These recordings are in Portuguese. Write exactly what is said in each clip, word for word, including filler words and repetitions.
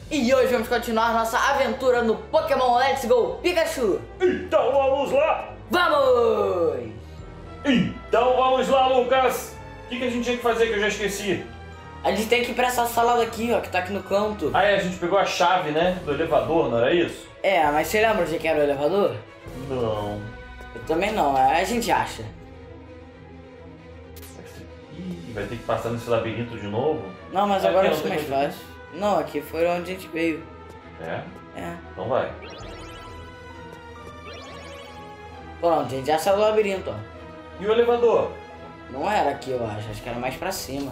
E hoje vamos continuar nossa aventura no Pokémon Let's Go Pikachu. Então vamos lá! Vamos! Então vamos lá, Lucas! O que, que a gente tinha que fazer que eu já esqueci? A gente tem que ir pra essa sala daqui, ó, que tá aqui no canto. Ah, é, a gente pegou a chave, né? Do elevador, não era isso? É, mas você lembra de que era o elevador? Não. Eu também não, a gente acha. Ih, vai ter que passar nesse labirinto de novo? Não, mas Aqui agora não isso é tem mais coisa fácil. Não, aqui foi onde a gente veio. É? É. Então vai. Pronto, a gente já saiu do labirinto, ó. E o elevador? Não era aqui, eu acho. Acho que era mais pra cima.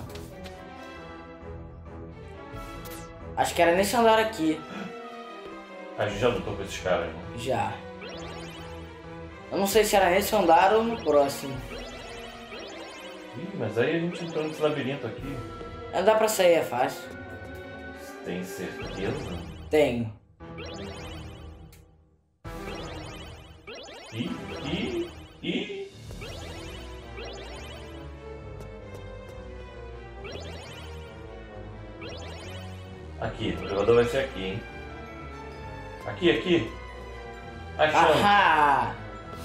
Acho que era nesse andar aqui. A gente já lutou com esses caras, né? Já. Eu não sei se era nesse andar ou no próximo. Ih, mas aí a gente entrou nesse labirinto aqui. Não dá pra sair, é fácil. Tem certeza? Tenho. Ih, ih, ih. Aqui, o elevador vai ser aqui, hein? Aqui, aqui. Achamos. Ahá!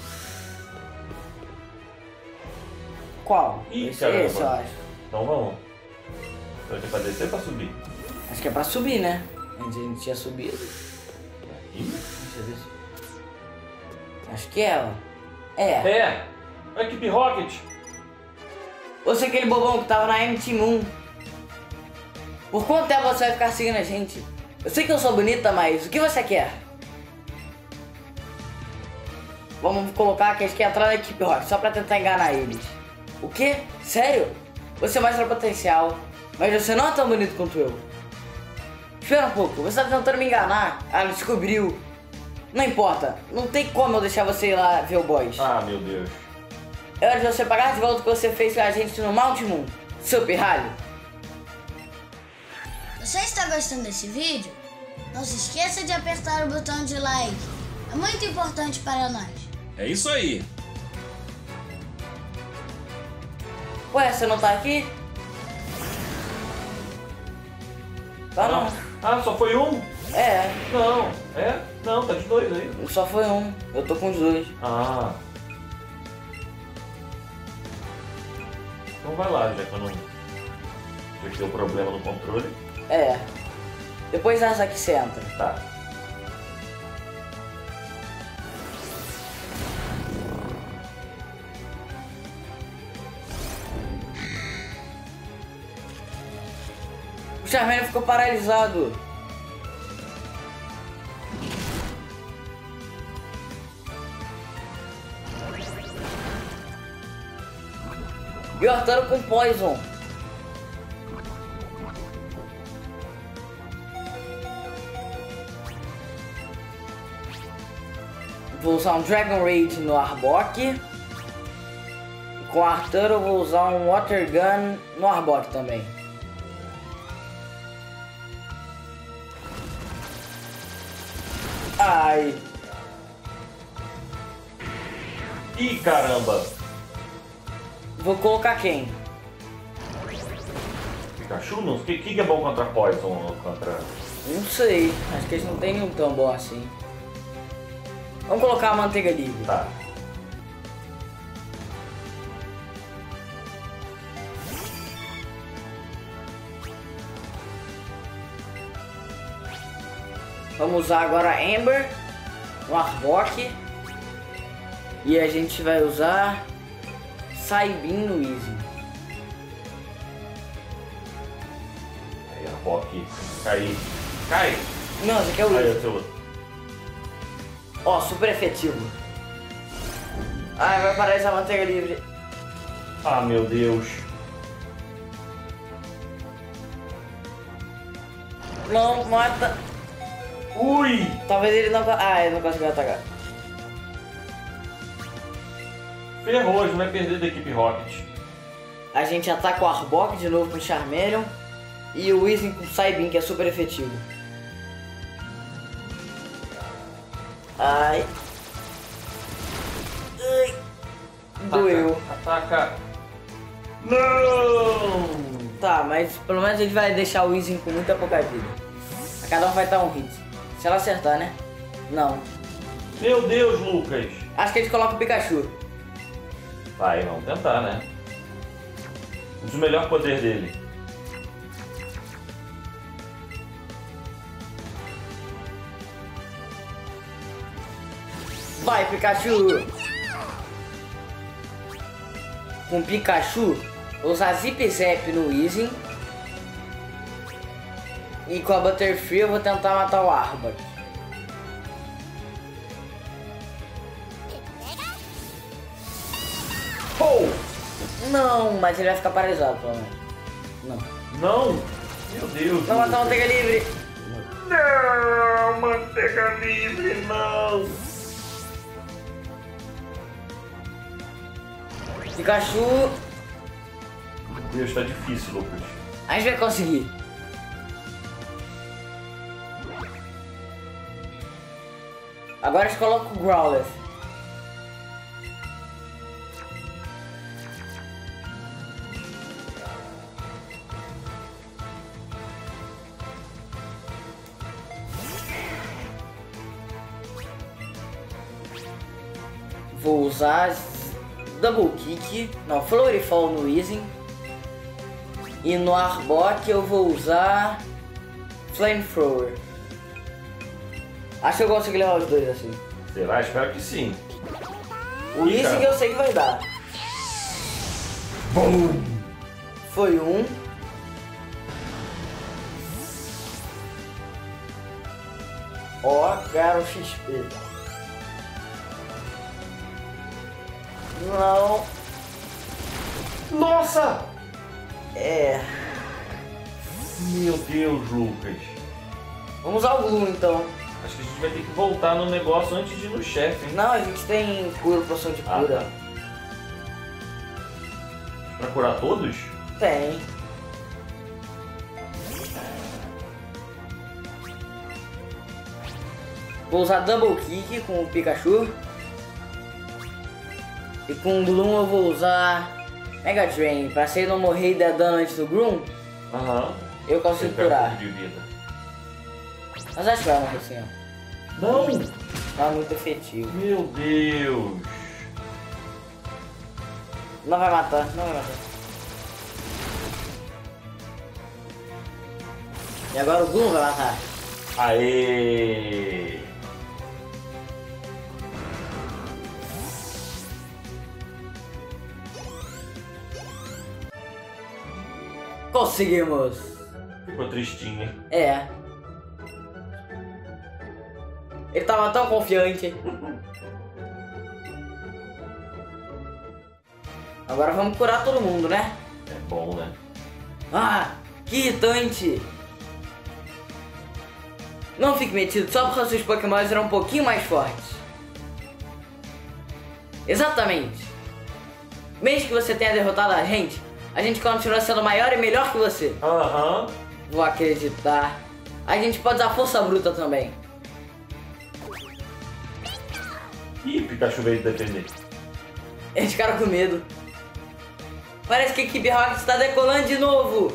Qual? Ih, esse, caramba. esse, eu acho. Então vamos. Vai ter pra descer ou pra subir? Acho que é pra subir, né? Antes a gente tinha subido. Aqui? Deixa eu ver se... Acho que é, ó. É. É! A equipe Rocket! Você é aquele bobão que tava na M T Moon. Por quanto tempo você vai ficar seguindo a gente? Eu sei que eu sou bonita, mas o que você quer? Vamos colocar que a gente quer entrar na equipe Rocket, só pra tentar enganar eles. O quê? Sério? Você mostra potencial, mas você não é tão bonito quanto eu. Espera um pouco, você tá tentando me enganar. Ela descobriu. Não importa, não tem como eu deixar você ir lá ver o boss. Ah, meu Deus. É hora de você pagar de volta o que você fez com a gente no Mount Moon, seu pirralho. Você está gostando desse vídeo? Não se esqueça de apertar o botão de like. É muito importante para nós. É isso aí. Ué, você não tá aqui? Tá não. Ah, só foi um? É, Não. É? Não, tá de dois aí. só foi um. Eu tô com os dois. Ah. Então vai lá, já que eu não... Já que deu problema no controle. É. Depois essa aqui você entra. Tá. O Charmander ficou paralisado. E o Arturo com Poison. Vou usar um Dragon Rage no Arbok. E com o Arturo eu vou usar um Water Gun no Arbok também. Ai. Ih, caramba! Vou colocar quem? Pikachu? O que, que é bom contra Poison ou contra... Não sei. Acho que eles não tem nenhum tão bom assim. Vamos colocar a manteiga livre. Tá. Vamos usar agora a Ember no Arbok. E a gente vai usar Saibin no Easy. Aí a Rock cai. Cai! Não, esse aqui é o Aí Easy. o seu outro. Ó, super efetivo. Ai, vai parar essa manteiga livre. Ah, meu Deus. Não, mata. Ui! Talvez ele não... Ah, ele não conseguiu atacar. Ferrou, a gente vai perder da equipe Rocket. A gente ataca o Arbok de novo com o Charmeleon. E o Weezing com o Saibin, que é super efetivo. Ai. Ai. Doeu. Ataca! Não! Tá, mas pelo menos ele vai deixar o Weezing com muita pouca vida. Cada um vai dar um hit. Se ela acertar, né? Não. Meu Deus, Lucas. Acho que a gente coloca o Pikachu. Vai, vamos tentar, né? Usa o melhor poder dele. Vai, Pikachu! Com Pikachu, vou usar Zip Zap no Weezing. E com a Butterfree eu vou tentar matar o Arbok. Oh! Não, mas ele vai ficar paralisado, pelo menos. Não. Não! Meu Deus! Não matar a manteiga livre! Não! Manteiga livre, não! Pikachu! Meu Deus, tá difícil, Lucas. A gente vai conseguir. Agora a gente coloca o Growlithe. Vou usar Double Kick, não, Flurry Fall no Weezing. E no Arbok eu vou usar Flamethrower. Acho que eu consigo levar os dois assim. Será? Espero que sim. O Weezing eu sei que vai dar. Bum! Foi um. Ó, cara, o X P. Não. Nossa! É. Meu Deus, Lucas. Vamos usar o Gloom então. Acho que a gente vai ter que voltar no negócio antes de ir no chefe, hein? Não, a gente tem cura, poção de Ah, cura. tá. Pra curar todos? Tem. Vou usar Double Kick com o Pikachu. E com o Gloom eu vou usar Mega Drain. Pra se ele não morrer e dar dano antes do Gloom, Aham. eu consigo Ele pega um curar. pouco de vida. Mas acho que vai morrer assim, ó. Não! Não é muito efetivo. Meu Deus! Não vai matar, não vai matar. E agora o Gloom vai matar. Aê! Conseguimos! Ficou tristinho, hein? É. Ele tava tão confiante. Agora vamos curar todo mundo, né? É bom, né? Ah, que irritante! Não fique metido só porque seus pokémons eram um pouquinho mais fortes. Exatamente. Mesmo que você tenha derrotado a gente, a gente continua sendo maior e melhor que você. Aham. Vou acreditar. A gente pode usar força bruta também. Ih, Pikachu veio defender. Eles ficaram com medo. Parece que a equipe Rocket está decolando de novo.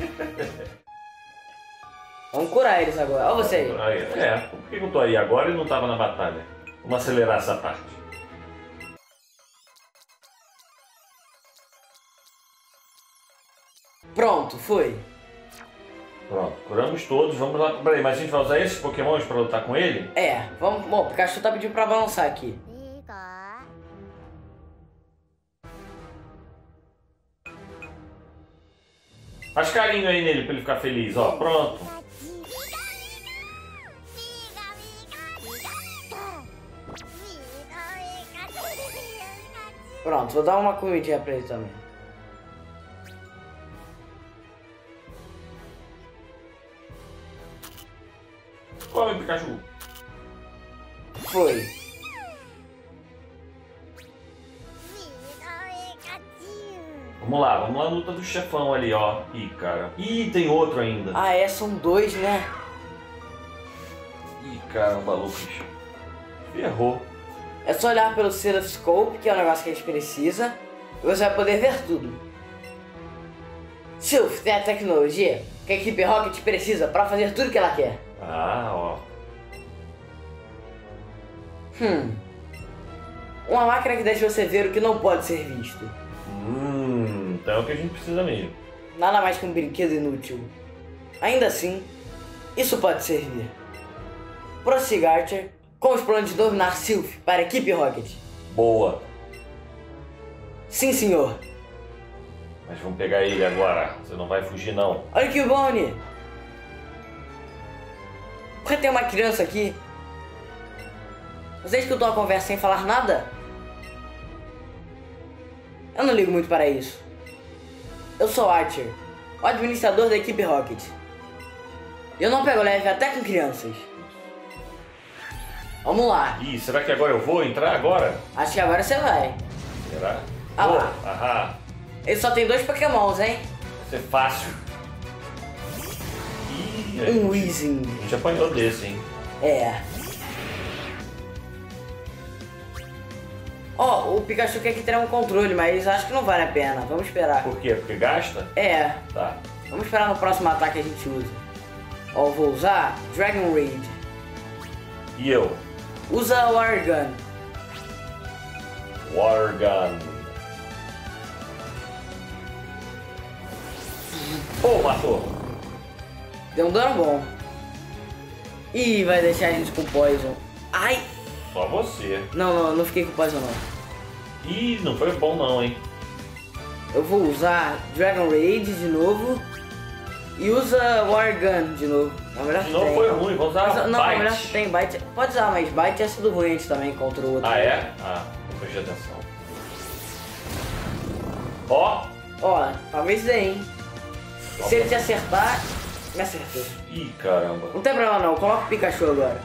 Vamos curar eles agora. Olha você aí. Aí, é, por que eu tô aí agora e não tava na batalha? Vamos acelerar essa parte. Pronto, foi. Pronto, curamos todos, vamos lá. Peraí, mas a gente vai usar esses pokémons pra lutar com ele? É, vamos. Bom, o Pikachu tá pedindo pra balançar aqui. Faz carinho aí nele pra ele ficar feliz, ó. Pronto. Pronto, vou dar uma comidinha pra ele também. Come, Pikachu. Foi. Vamos lá, vamos lá na luta do chefão ali, ó. Ih, cara. Ih, tem outro ainda. Ah, é, são dois, né? Ih, caramba, Lucas. Ferrou. É só olhar pelo Oscilloscope, que é o negócio que a gente precisa, e você vai poder ver tudo. Silph tem a tecnologia que a equipe Rocket precisa para fazer tudo que ela quer. Ah, ó. Hum. Uma máquina que deixa você ver o que não pode ser visto. Hum, então é o que a gente precisa mesmo. Nada mais que um brinquedo inútil. Ainda assim, isso pode servir. Prossiga, Archer, com os planos de dominar Sylph para a equipe Rocket. Boa. Sim, senhor. Mas vamos pegar ele agora. Você não vai fugir, não. Olha aqui o Bonnie. Por que tem uma criança aqui? Você escutou a conversa sem falar nada? Eu não ligo muito para isso. Eu sou Archer, o administrador da equipe Rocket. Eu não pego leve até com crianças. Vamos lá. Ih, será que agora eu vou entrar agora? Acho que agora você vai. Será? Ah Vou. lá. Aham. Ele só tem dois pokémons, hein? Vai ser fácil. Ih, a Um gente- Weezing. A gente apanhou desse, hein? É. Ó, o Pikachu quer que tenha um controle, mas acho que não vale a pena. Vamos esperar. Por quê? Porque gasta? É, Tá. vamos esperar no próximo ataque que a gente usa. Ó, eu vou usar Dragon Raid. E eu? Usa o Water Gun. Water Gun. Pô, matou. Deu um dano bom. Ih, vai deixar a gente com Poison. Ai! Só você. Não, não, não fiquei com Poison não. Ih, não foi bom não, hein? Eu vou usar Dragon Raid de novo. E usa Water Gun de novo. É o melhor que Não tem. foi ruim, vamos usar Mas, não, é o melhor que Bite. tem. Bite. Pode usar, mas Bite é sido ruim antes também contra o outro. Ah, é? Ah, não prestei atenção. Ó. Ó, talvez dê, hein? Se ele te acertar, me acertou. Ih, caramba. Não tem problema não, coloca o Pikachu agora.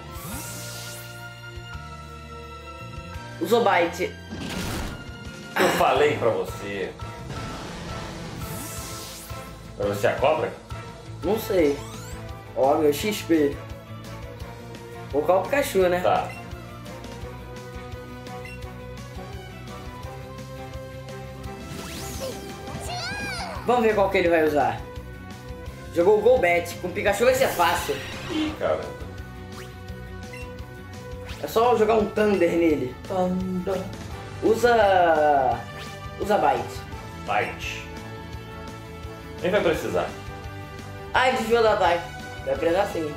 Usou Bite. Eu falei pra você. Pra você a cobra? Não sei. Ó, meu X P. Vou colocar o Pikachu, né? Tá. Vamos ver qual que ele vai usar. Jogou o Golbat. Com o Pikachu vai ser fácil. Ih, caramba. É só jogar um Thunder nele. Thunder. Usa... Usa Bite. Bite. Nem vai precisar. Ai, desviou do ataque. Vai precisar sim.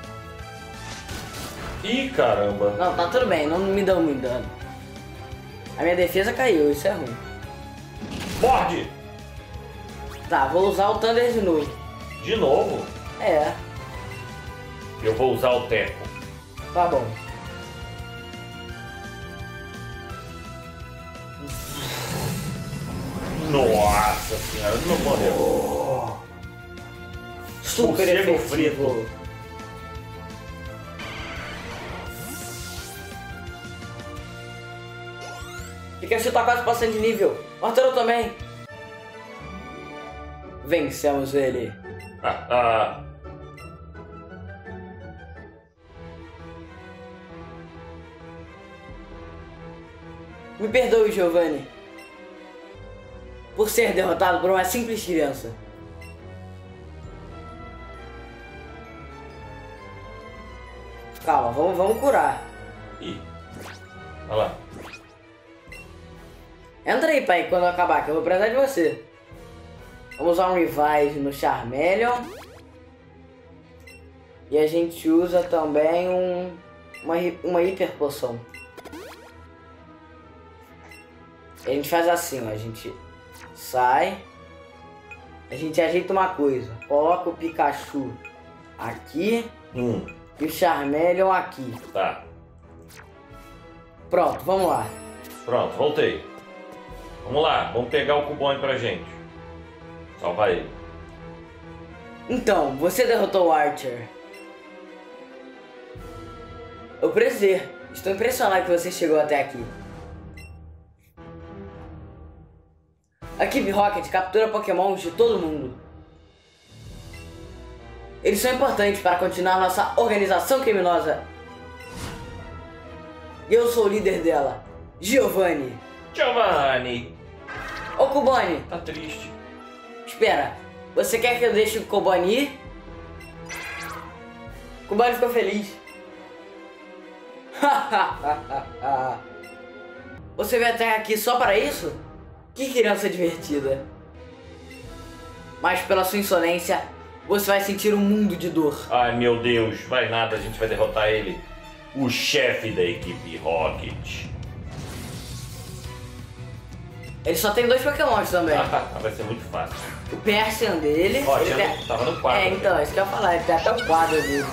Ih, caramba. Não, tá tudo bem. Não me deu muito dano. A minha defesa caiu. Isso é ruim. Morde! Tá, vou usar o Thunder de novo. De novo? É, Eu vou usar o teco. tá bom. Nossa senhora, não morreu. Super Morcego efetivo. Pikachu tá quase passando de nível. Arturo também. Vencemos ele. Ah, ah. Me perdoe, Giovanni, por ser derrotado por uma simples criança. Calma, vamos, vamos curar. Ih. Olha lá. Entra aí, pai, quando eu acabar, que eu vou precisar de você. Vamos usar um Revive no Charmeleon. E a gente usa também um, uma, hi- uma Hiper Poção. E a gente faz assim, ó, a gente sai. A gente ajeita uma coisa. Coloca o Pikachu aqui Hum, e o Charmeleon aqui. tá. Pronto, vamos lá. Pronto, voltei. Vamos lá, vamos pegar o Cubone pra gente. Salva ele. Então, você derrotou o Archer. É um prazer. Estou impressionado que você chegou até aqui. A equipe Rocket captura Pokémons de todo mundo. Eles são importantes para continuar nossa organização criminosa. E eu sou o líder dela, Giovanni. Giovanni! Ô Cubone, Tá triste. espera. Você quer que eu deixe o Cubone ir? Cubone ficou feliz. Você veio até aqui só para isso? Que criança divertida. Mas pela sua insolência, você vai sentir um mundo de dor. Ai meu Deus, vai nada, a gente vai derrotar ele. O chefe da equipe Rocket. Ele só tem dois Pokémons também. Vai ser muito fácil. O Persian dele... Ó, ele tinha- tem... tava no quadro. É, então, isso que eu ia falar, ele tem até o quadro dele.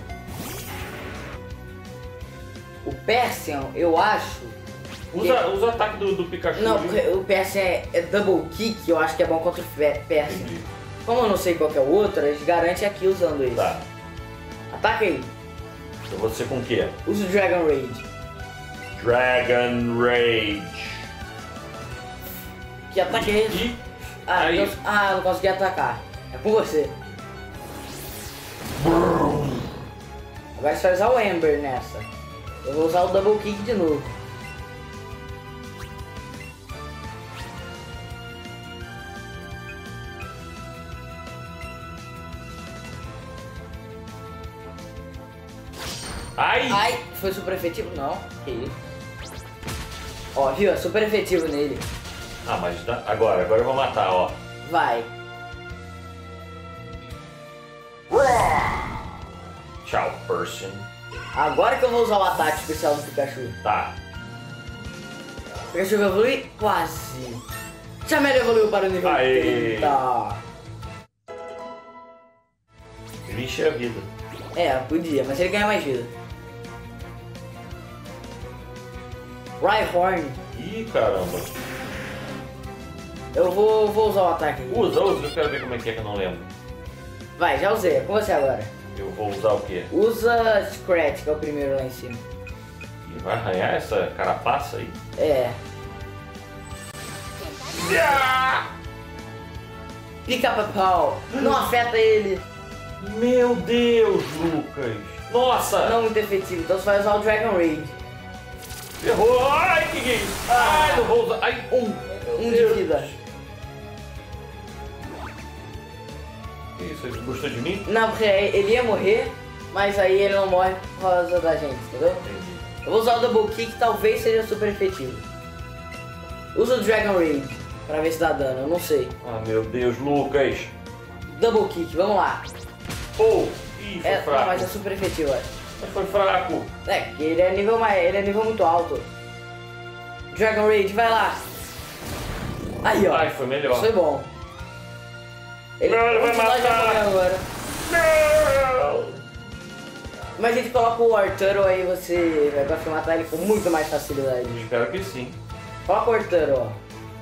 O Persian, eu acho... Usa, usa o ataque do, do Pikachu. Não, ali. porque o Persian é, é Double Kick, eu acho que é bom contra o Fe- Persian. Entendi. Como eu não sei qual que é o outro, eles garantem aqui usando isso. Tá. Ataca aí. Eu vou ser com o quê? Usa o Dragon Rage. Dragon Rage. Que ataque é esse? E Ah, aí. então- ah, eu não consegui atacar. É com você. Agora você vai usar o Ember nessa. Eu vou usar o Double Kick de novo. Ai! Ai, foi super efetivo? Não, que isso. Ó, viu? É super efetivo nele. Ah, mas dá- agora, agora eu vou matar, ó. Vai. Tchau, Persian. Agora que eu vou usar o ataque especial do Pikachu. Tá. O Pikachu vai evoluir? Quase. Charmander evoluiu para o nível Aê. trinta. Ele encheu a vida. É, podia, mas ele ganha mais vida. Rhyhorn. Ih, caramba. Eu vou, vou usar o ataque aqui. Usa, usa, eu quero ver como é que é que eu não lembro. Vai, já usei. É com você agora. Eu vou usar o quê? Usa Scratch, que é o primeiro lá em cima. E vai arranhar essa carapaça aí? É. Pica papau. Não afeta ele. Meu Deus, Lucas! Nossa! Não muito efetivo. Então você vai usar o Dragon Rage. Errou! Ai, que que é isso? Ai, não vou usar. Ai, Um. Um de Deus. vida. Que isso? Ele gostou de mim? Não, porque ele ia morrer, mas aí ele não morre por causa da gente, entendeu? Entendi. Eu vou usar o Double Kick, talvez seja super efetivo. Usa o Dragon Rage pra ver se dá dano, eu não sei. Ah, meu Deus, Lucas! Double Kick, vamos lá. Oh! Ih, foi É, não, fraco. mas é super efetivo, eu acho. Mas foi fraco. É, porque ele é nível mais, ele é nível muito alto. Dragon Rage, vai lá. Aí, ó. Ai, foi melhor. Isso foi bom. Ele, Não, ele vai o Tidal já matar. morreu agora. Não! Mas a gente coloca o Arturo aí, você vai conseguir matar ele com muito mais facilidade. Espero que sim. Coloca o Arturo, ó.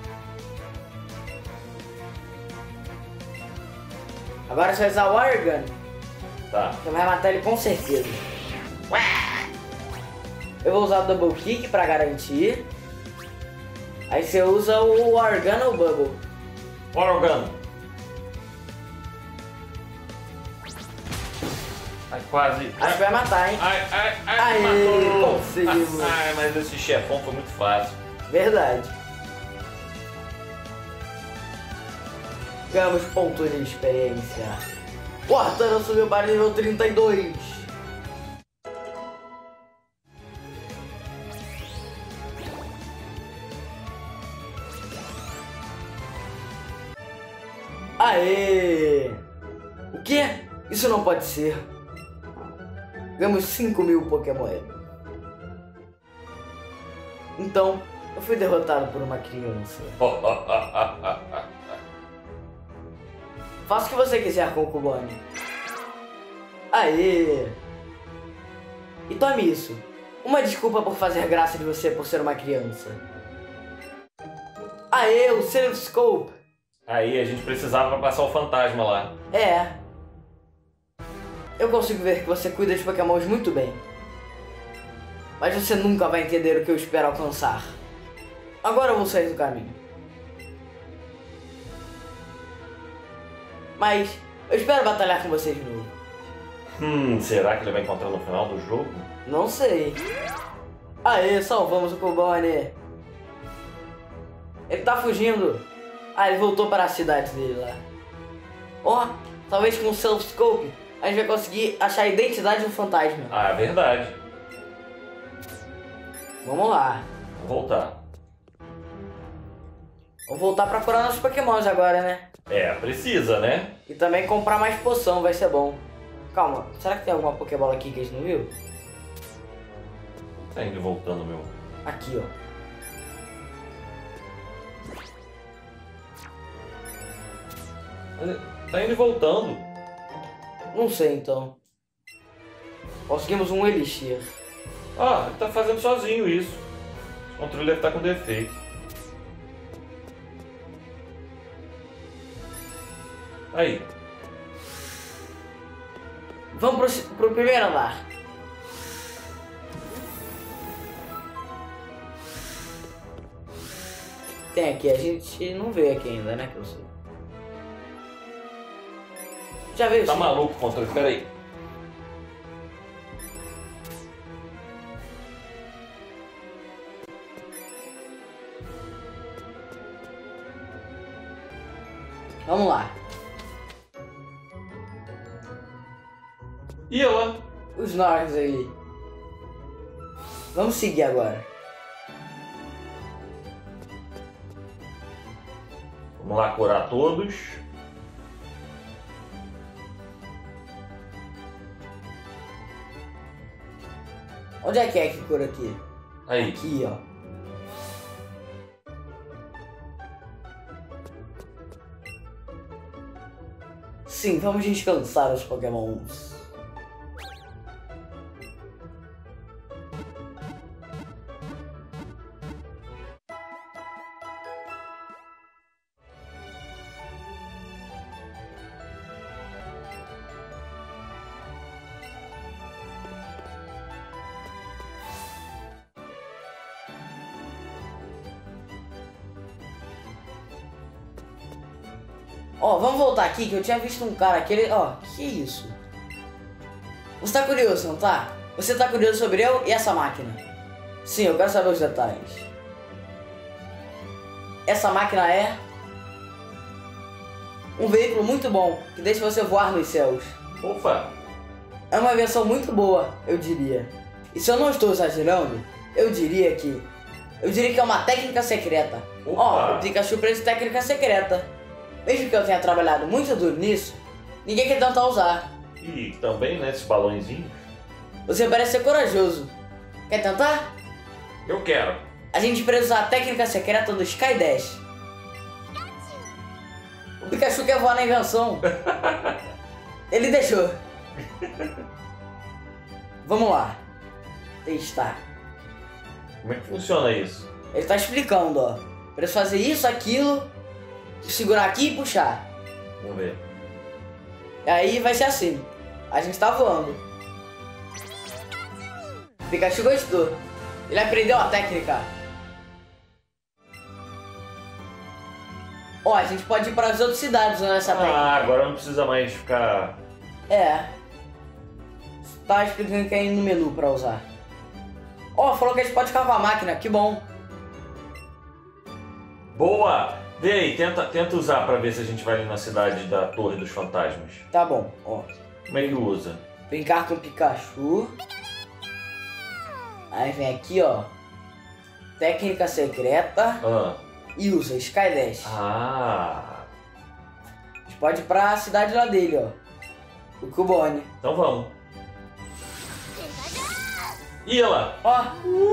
Agora você vai usar o Argan. Tá. Você vai matar ele com certeza. Eu vou usar o Double Kick pra garantir. Aí você usa o Argan ou Bubble. Organ. Ai, quase. Acho que vai matar, hein? Ai, ai, ai, Aê, matou. conseguimos. Ai, mas esse chefão foi muito fácil. Verdade. Ganhamos pontos de experiência. O Arturo subiu para nível trinta e dois. Aê! O quê? Isso não pode ser. Ganhamos cinco mil Pokémon. Então, eu fui derrotado por uma criança. Faça o que você quiser com o Cubone. Aê! E tome isso. Uma desculpa por fazer graça de você por ser uma criança. Aê, o Silver Scope. Aí a gente precisava pra passar o fantasma lá. É. Eu consigo ver que você cuida de Pokémons muito bem. Mas você nunca vai entender o que eu espero alcançar. Agora eu vou sair do caminho. Mas eu espero batalhar com você de novo. Hum, será que ele vai encontrar no final do jogo? Não sei. Aê, salvamos o Cubone. Ele tá fugindo. Ah, ele voltou para a cidade dele lá. Ó, oh, talvez com o Self Scope a gente vai conseguir achar a identidade do fantasma. Ah, é verdade. Vamos lá. Vou voltar. Vamos voltar pra curar nossos pokémons agora, né? É, precisa, né? E também comprar mais poção, vai ser bom. Calma, será que tem alguma Pokébola aqui que a gente não viu? Tá indo e voltando, meu. Aqui, ó. Tá indo e voltando. Não sei, então. Conseguimos um Elixir. Ah, ele tá fazendo sozinho isso. O controle deve estar com defeito. Aí. Vamos pro, pro primeiro andar. Tem aqui, a gente não vê aqui ainda, né, que eu sei. Já veio Tá sim. maluco o controle? Pera aí. Vamos lá. E ela? Os Norgs aí. Vamos seguir agora. Vamos lá curar todos. Onde é que é que cura aqui? Aí. Aqui, ó. Sim, vamos descansar os Pokémons. Ó, vamos voltar aqui que eu tinha visto um cara aquele. Ó, que isso? Você tá curioso, não tá? Você tá curioso sobre eu e essa máquina? Sim, eu quero saber os detalhes. Essa máquina é um veículo muito bom que deixa você voar nos céus. Opa! É uma invenção muito boa, eu diria. E se eu não estou exagerando, eu diria que eu diria que é uma técnica secreta. Opa. Ó, o Pikachu prende técnica secreta. Mesmo que eu tenha trabalhado muito duro nisso, ninguém quer tentar usar. E também, né, esses balõezinhos. Você parece ser corajoso. Quer tentar? Eu quero. A gente precisa usar a técnica secreta do Sky Dash. O Pikachu quer voar na invenção. Ele deixou. Vamos lá. Testar. Como é que funciona isso? Ele tá explicando, ó. Preciso fazer isso, aquilo, segurar aqui e puxar. Vamos ver. Aí vai ser assim. A gente tá voando. O Pikachu gostou. Ele aprendeu a técnica. Ó, a gente pode ir para as outras cidades usando essa técnica. Ah, agora não precisa mais ficar... É. Tá explicando que é no menu pra usar. Ó, falou que a gente pode ficar com a máquina. Que bom. Boa! Vê aí, tenta, tenta usar pra ver se a gente vai ali na cidade da Torre dos Fantasmas. Tá bom, ó. Como é que usa? Brincar com o Pikachu. Aí vem aqui, ó. Técnica secreta. Ah. E usa Sky Dash. Ah. A gente pode ir pra cidade lá dele, ó. O Cubone. Então vamos. E ela? Ó.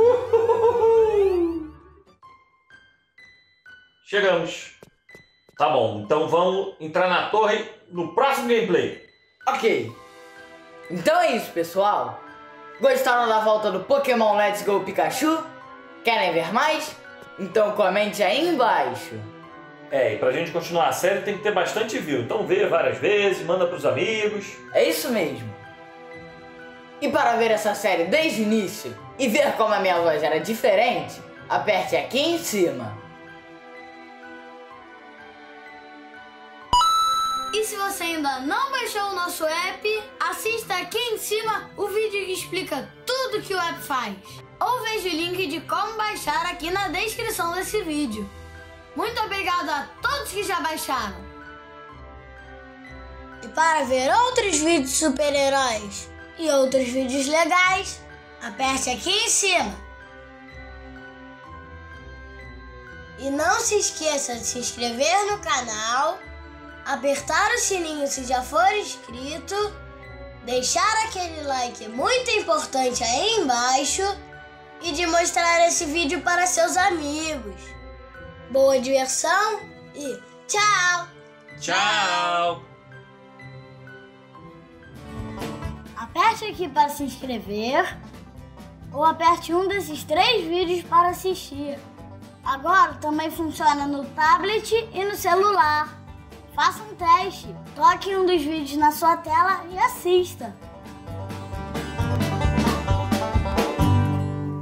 Chegamos. Tá bom, então vamos entrar na torre no próximo gameplay. Ok. Então é isso, pessoal. Gostaram da volta do Pokémon Let's Go Pikachu? Querem ver mais? Então comente aí embaixo. É, e pra gente continuar a série tem que ter bastante view. Então vê várias vezes, manda pros amigos. É isso mesmo. E para ver essa série desde o início e ver como a minha voz era diferente, aperte aqui em cima. E se você ainda não baixou o nosso app, assista aqui em cima o vídeo que explica tudo que o app faz. Ou veja o link de como baixar aqui na descrição desse vídeo. Muito obrigado a todos que já baixaram. E para ver outros vídeos de super-heróis e outros vídeos legais, aperte aqui em cima. E não se esqueça de se inscrever no canal, apertar o sininho se já for inscrito, deixar aquele like muito importante aí embaixo e de mostrar esse vídeo para seus amigos. Boa diversão e tchau! Tchau! Aperte aqui para se inscrever ou aperte um desses três vídeos para assistir. Agora também funciona no tablet e no celular. Faça um teste, toque um dos vídeos na sua tela e assista.